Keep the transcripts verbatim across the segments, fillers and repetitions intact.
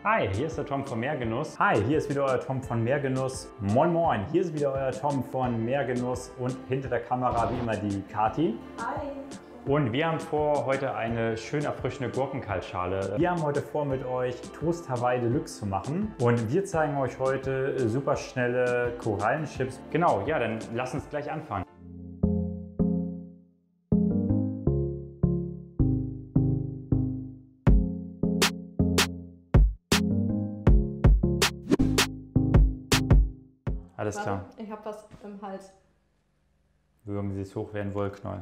Hi, hier ist der Tom von Mehrgenuss. Hi, hier ist wieder euer Tom von Mehrgenuss. Moin Moin, hier ist wieder euer Tom von Mehrgenuss und hinter der Kamera wie immer die Kati. Hi. Und wir haben vor, heute eine schön erfrischende Gurkenkaltschale. Wir haben heute vor, mit euch Toast Hawaii Deluxe zu machen. Und wir zeigen euch heute super schnelle Korallenchips. Genau, ja, dann lasst uns gleich anfangen. Alles Warte, klar. ich habe was im Hals. Würgen Sie es hoch wie ein Wollknoll.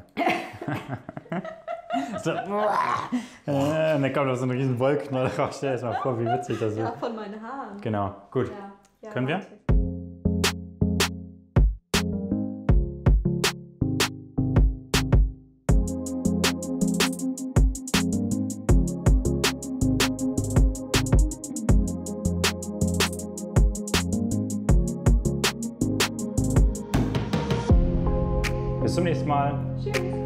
So, äh, und dann kommt noch so ein riesen Wollknoll raus. Stell dir das mal vor, wie witzig das ist. Ja, von meinen Haaren. Genau, gut. Ja, ja, Können wir? warte. Bis zum nächsten Mal. Tschüss.